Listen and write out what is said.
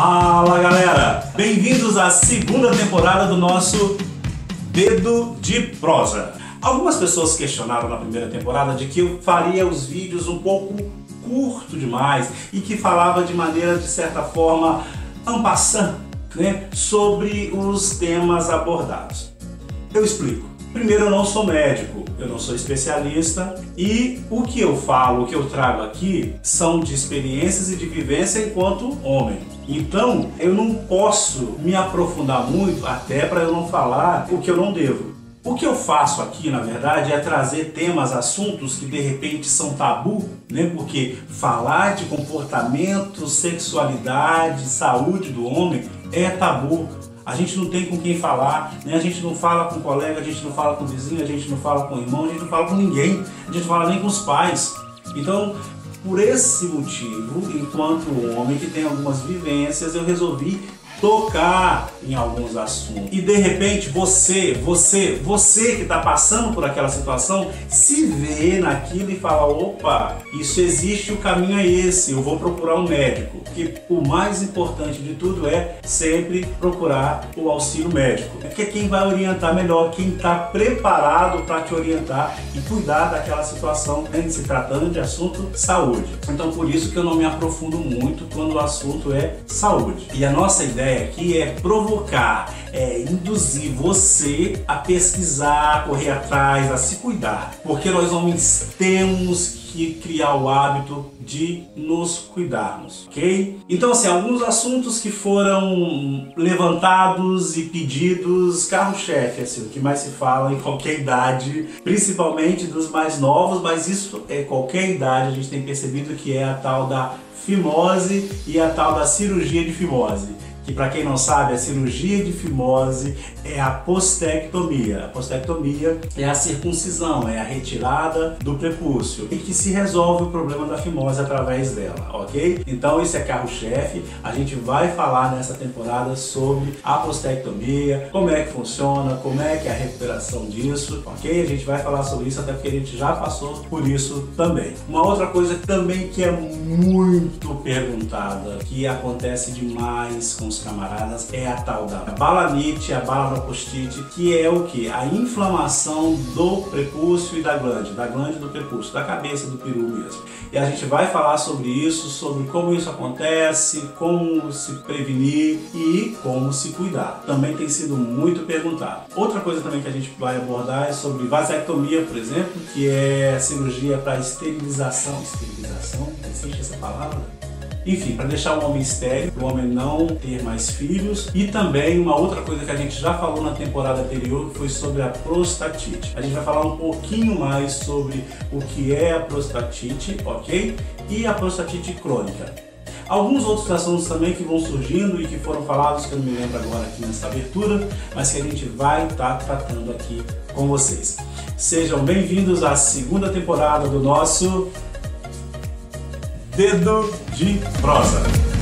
Fala galera, bem-vindos à segunda temporada do nosso Dedo de Prosa. Algumas pessoas questionaram na primeira temporada de que eu faria os vídeos um pouco curto demais e que falava de maneira, de certa forma, en passant, né, sobre os temas abordados. Eu explico. Primeiro, eu não sou médico, eu não sou especialista e o que eu falo, o que eu trago aqui são de experiências e de vivência enquanto homem. Então, eu não posso me aprofundar muito até para eu não falar o que eu não devo. O que eu faço aqui, na verdade, é trazer temas, assuntos que de repente são tabu, né? Porque falar de comportamento, sexualidade, saúde do homem é tabu. A gente não tem com quem falar, né? A gente não fala com colega, a gente não fala com vizinho, a gente não fala com irmão, a gente não fala com ninguém, a gente não fala nem com os pais. Então, por esse motivo, enquanto homem que tem algumas vivências, eu resolvi tocar em alguns assuntos. E de repente você que está passando por aquela situação, se vê naquilo e fala, opa, isso existe, o caminho é esse, eu vou procurar um médico. Porque o mais importante de tudo é sempre procurar o auxílio médico. Porque é quem vai orientar melhor, quem está preparado para te orientar e cuidar daquela situação, né, se tratando de assunto saúde. Então por isso que eu não me aprofundo muito quando o assunto é saúde. E a nossa ideia aqui é provocar, induzir você a pesquisar, a correr atrás, a se cuidar. Porque nós homens temos que criar o hábito de nos cuidarmos, ok? Então assim, alguns assuntos que foram levantados e pedidos, carro-chefe, assim, o que mais se fala em qualquer idade, principalmente dos mais novos, mas isso é qualquer idade, a gente tem percebido que é a tal da fimose e a tal da cirurgia de fimose. Que para quem não sabe, a cirurgia de fimose é a postectomia. A postectomia é a circuncisão, é a retirada do prepúcio e que se resolve o problema da fimose através dela, ok? Então isso é carro-chefe, a gente vai falar nessa temporada sobre a postectomia, como é que funciona, como é que é a recuperação disso, ok? A gente vai falar sobre isso até porque a gente já passou por isso também. Uma outra coisa também que é muito perguntada, que acontece demais com os camaradas, é a tal da balanite, a balanopostite, que é o que? A inflamação do prepúcio e da glande do prepúcio, da cabeça do peru mesmo. E a gente vai falar sobre isso, sobre como isso acontece, como se prevenir e como se cuidar. Também tem sido muito perguntado. Outra coisa também que a gente vai abordar é sobre vasectomia, por exemplo, que é cirurgia para esterilização. Esterilização? Existe essa palavra? Enfim, para deixar o homem estéril, o homem não ter mais filhos. E também uma outra coisa que a gente já falou na temporada anterior, que foi sobre a prostatite. A gente vai falar um pouquinho mais sobre o que é a prostatite, ok? E a prostatite crônica. Alguns outros assuntos também que vão surgindo e que foram falados, que eu não me lembro agora aqui nessa abertura, mas que a gente vai estar tratando aqui com vocês. Sejam bem-vindos à segunda temporada do nosso Dedo de Prosa.